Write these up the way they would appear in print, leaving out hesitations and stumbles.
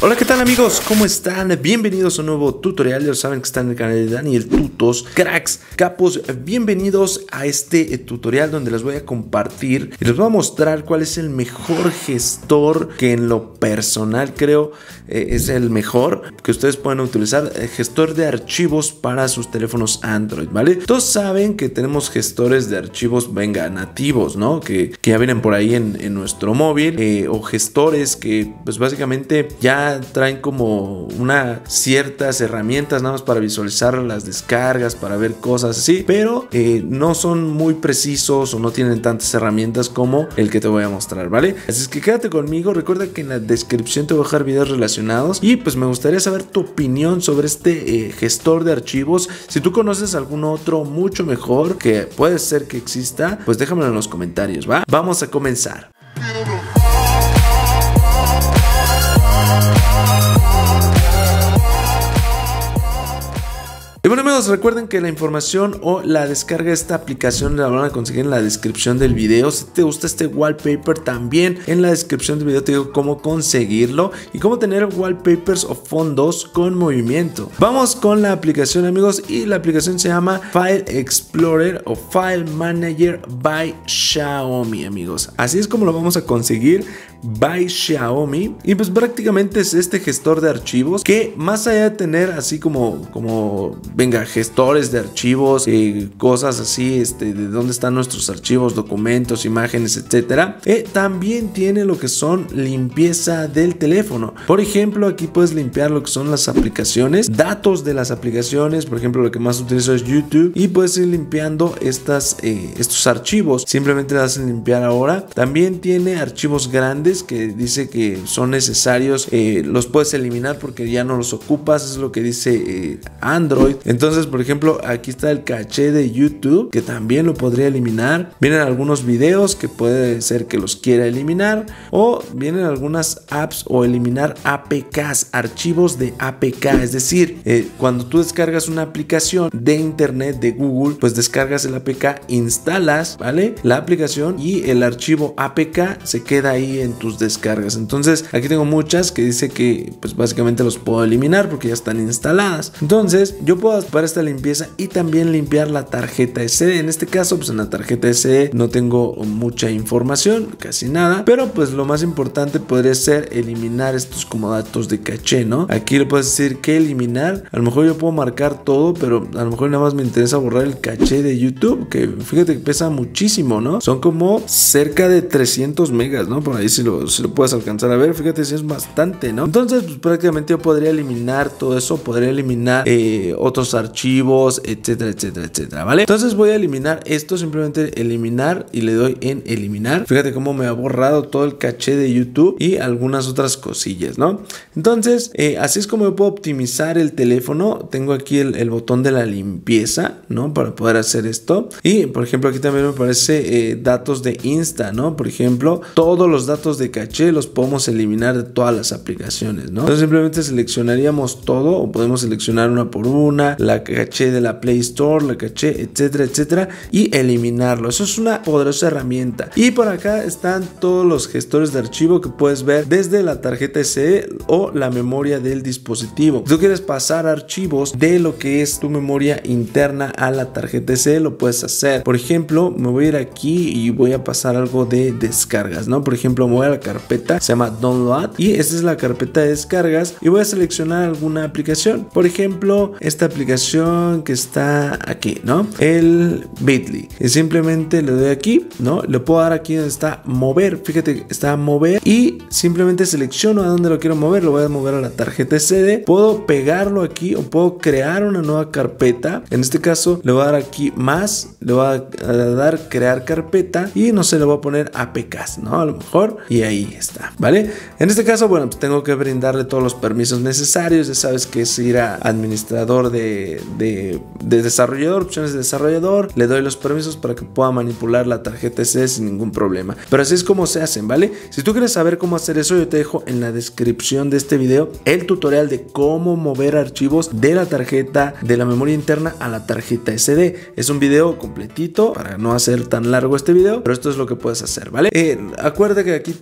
Hola, ¿qué tal amigos? ¿Cómo están? Bienvenidos a un nuevo tutorial. Ya saben que están en el canal de Daniel Tutos. Cracks, capos, bienvenidos a este tutorial donde les voy a compartir y les voy a mostrar cuál es el mejor gestor que en lo personal creo es el mejor que ustedes pueden utilizar. Gestor de archivos para sus teléfonos Android, ¿vale? Todos saben que tenemos gestores de archivos, venga, nativos, ¿no? Que ya vienen por ahí en nuestro móvil, o gestores que pues básicamente ya traen como ciertas herramientas nada más para visualizar las descargas, para ver cosas así, pero no son muy precisos o no tienen tantas herramientas como el que te voy a mostrar, ¿vale? Así es que quédate conmigo. Recuerda que en la descripción te voy a dejar videos relacionados y pues me gustaría saber tu opinión sobre este gestor de archivos. Si tú conoces algún otro mucho mejor que puede ser que exista, pues déjamelo en los comentarios, ¿va? Vamos a comenzar. Y bueno amigos, recuerden que la información o la descarga de esta aplicación la van a conseguir en la descripción del video. Si te gusta este wallpaper, también en la descripción del video te digo cómo conseguirlo y cómo tener wallpapers o fondos con movimiento. Vamos con la aplicación amigos, y la aplicación se llama File Explorer o File Manager by Xiaomi amigos. Así es como lo vamos a conseguir, by Xiaomi. Y pues prácticamente es este gestor de archivos que, más allá de tener así como venga, gestores de archivos, cosas así, de dónde están nuestros archivos, documentos, imágenes, etcétera, también tiene lo que son limpieza del teléfono. Por ejemplo, aquí puedes limpiar lo que son las aplicaciones, datos de las aplicaciones. Por ejemplo, lo que más utilizo es YouTube y puedes ir limpiando estos archivos. Simplemente le das a limpiar ahora. También tiene archivos grandes que dice que son necesarios, los puedes eliminar porque ya no los ocupas, es lo que dice Android. Entonces, por ejemplo, aquí está el caché de YouTube, que también lo podría eliminar. Vienen algunos videos que puede ser que los quiera eliminar, o vienen algunas apps o eliminar APKs, archivos de APK. Es decir, cuando tú descargas una aplicación de internet de Google, pues descargas el APK, instalas, ¿vale?, la aplicación y el archivo APK se queda ahí en tus descargas. Entonces, aquí tengo muchas que dice que pues básicamente los puedo eliminar porque ya están instaladas. Entonces, yo puedo para esta limpieza y también limpiar la tarjeta SD. En este caso, pues en la tarjeta SD no tengo mucha información, casi nada, pero pues lo más importante podría ser eliminar estos como datos de caché, ¿no? Aquí le puedes decir que eliminar. A lo mejor yo puedo marcar todo, pero a lo mejor nada más me interesa borrar el caché de YouTube, que fíjate que pesa muchísimo, ¿no? Son como cerca de 300 megas, ¿no? Por ahí si lo puedes alcanzar a ver, fíjate si es bastante, ¿no? Entonces, pues prácticamente yo podría eliminar todo eso, podría eliminar otros archivos, etcétera, etcétera, etcétera, ¿vale? Entonces voy a eliminar esto, simplemente eliminar, y le doy en eliminar. Fíjate cómo me ha borrado todo el caché de YouTube y algunas otras cosillas, ¿no? Entonces, así es como yo puedo optimizar el teléfono. Tengo aquí el botón de la limpieza, ¿no?, para poder hacer esto. Y, por ejemplo, aquí también me aparece datos de Insta, ¿no? Por ejemplo, todos los datos de caché los podemos eliminar de todas las aplicaciones, ¿no? Entonces simplemente seleccionaríamos todo, o podemos seleccionar una por una, la caché de la Play Store, la caché, etcétera, etcétera, y eliminarlo. Eso es una poderosa herramienta. Y por acá están todos los gestores de archivo que puedes ver desde la tarjeta SD o la memoria del dispositivo. Si tú quieres pasar archivos de lo que es tu memoria interna a la tarjeta SD, lo puedes hacer. Por ejemplo, me voy a ir aquí y voy a pasar algo de descargas, ¿no? Por ejemplo, me voy a la carpeta, se llama Download, y esta es la carpeta de descargas, y voy a seleccionar alguna aplicación. Por ejemplo, esta aplicación que está aquí, ¿no?, el Bitly, y simplemente le doy aquí, ¿no? Le puedo dar aquí donde está mover. Fíjate, está mover, y simplemente selecciono a dónde lo quiero mover. Lo voy a mover a la tarjeta SD. Puedo pegarlo aquí o puedo crear una nueva carpeta. En este caso le voy a dar aquí más, le voy a dar crear carpeta, y no sé, le voy a poner APKs, ¿no? A lo mejor, y ahí está, ¿vale? En este caso, bueno, pues tengo que brindarle todos los permisos necesarios. Ya sabes que es ir a administrador de desarrollador, opciones de desarrollador, le doy los permisos para que pueda manipular la tarjeta SD sin ningún problema. Pero así es como se hacen, ¿vale? Si tú quieres saber cómo hacer eso, yo te dejo en la descripción de este video el tutorial de cómo mover archivos de la tarjeta, de la memoria interna a la tarjeta SD. Es un video completito para no hacer tan largo este video, pero esto es lo que puedes hacer, ¿vale? Acuérdate que aquí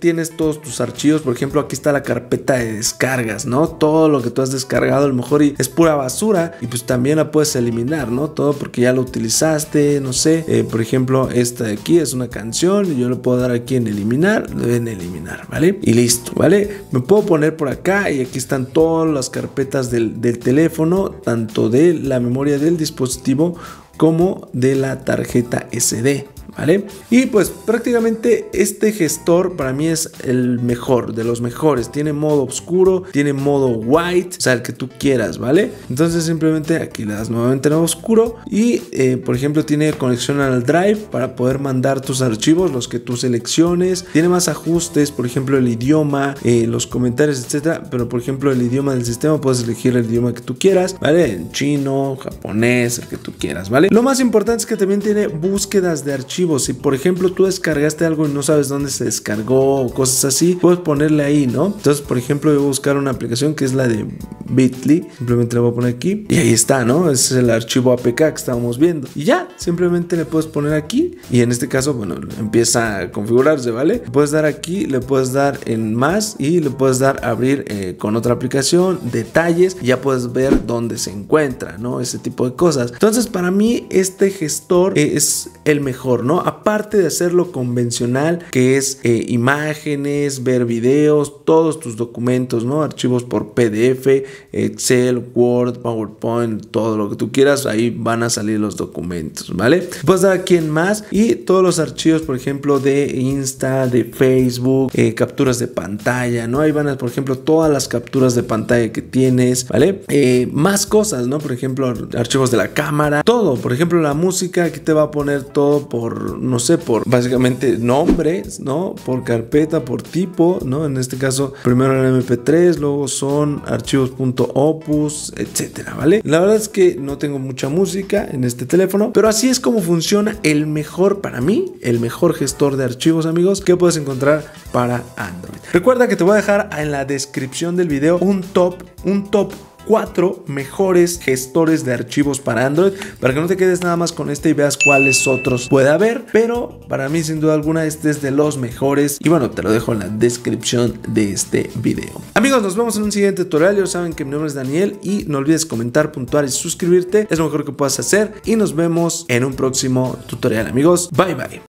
tienes todos tus archivos. Por ejemplo, aquí está la carpeta de descargas, ¿no? Todo lo que tú has descargado a lo mejor y es pura basura y pues también la puedes eliminar, ¿no? Todo porque ya lo utilizaste, no sé. Por ejemplo, esta de aquí es una canción y yo le puedo dar aquí en eliminar, le ven eliminar, ¿vale? Y listo, ¿vale? Me puedo poner por acá y aquí están todas las carpetas del teléfono, tanto de la memoria del dispositivo como de la tarjeta SD, ¿vale? Y pues prácticamente este gestor para mí es el mejor, de los mejores. Tiene modo oscuro, tiene modo white, o sea, el que tú quieras, ¿vale? Entonces simplemente aquí le das nuevamente en oscuro y por ejemplo tiene conexión al Drive para poder mandar tus archivos, los que tú selecciones. Tiene más ajustes, por ejemplo el idioma, los comentarios, etcétera. Pero por ejemplo el idioma del sistema puedes elegir el idioma que tú quieras, ¿vale? En chino, japonés, el que tú quieras, ¿vale? Lo más importante es que también tiene búsquedas de archivos. Si por ejemplo tú descargaste algo y no sabes dónde se descargó o cosas así, puedes ponerle ahí, ¿no? Entonces por ejemplo yo voy a buscar una aplicación que es la de Bitly, simplemente la voy a poner aquí y ahí está, ¿no? Ese es el archivo APK que estábamos viendo y ya, simplemente le puedes poner aquí y en este caso, bueno, empieza a configurarse, ¿vale? Le puedes dar aquí, le puedes dar en más y le puedes dar abrir con otra aplicación, detalles, y ya puedes ver dónde se encuentra, ¿no? Ese tipo de cosas. Entonces para mí este gestor es el mejor, ¿no? Aparte de hacerlo convencional, que es imágenes, ver videos, todos tus documentos, ¿no? Archivos por PDF, Excel, Word, PowerPoint, todo lo que tú quieras, ahí van a salir los documentos, ¿vale? Puedes dar aquí en más y todos los archivos, por ejemplo, de Insta, de Facebook, capturas de pantalla, ¿no? Ahí van a, por ejemplo, todas las capturas de pantalla que tienes, ¿vale? Más cosas, ¿no? Por ejemplo, archivos de la cámara, todo. Por ejemplo, la música, aquí te va a poner todo por, no sé, por básicamente nombres, ¿no? Por carpeta, por tipo, ¿no? En este caso, primero el MP3, luego son archivos .opus, etcétera, ¿vale? La verdad es que no tengo mucha música en este teléfono, pero así es como funciona el mejor, para mí, el mejor gestor de archivos, amigos, que puedes encontrar para Android. Recuerda que te voy a dejar en la descripción del video un top 4 mejores gestores de archivos para Android, para que no te quedes nada más con este y veas cuáles otros puede haber, pero para mí sin duda alguna este es de los mejores y bueno, te lo dejo en la descripción de este video. Amigos, nos vemos en un siguiente tutorial. Ya saben que mi nombre es Daniel y no olvides comentar, puntuar y suscribirte, es lo mejor que puedas hacer y nos vemos en un próximo tutorial, amigos. Bye bye.